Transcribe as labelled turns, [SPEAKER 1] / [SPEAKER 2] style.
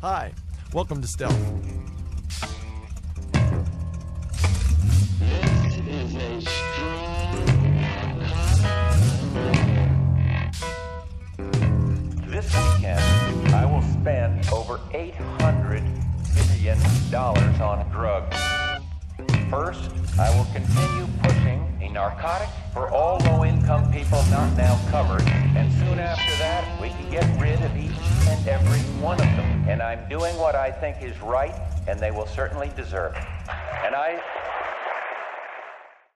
[SPEAKER 1] Hi, welcome to Stealth.
[SPEAKER 2] This is a strong
[SPEAKER 3] This weekend, I will spend over $800 million on drugs. First, I will continue pushing a narcotic for all low-income people not now covered, and soon after that, we can get rid of each and every one of them. And I'm doing what I think is right, and they will certainly deserve it. And I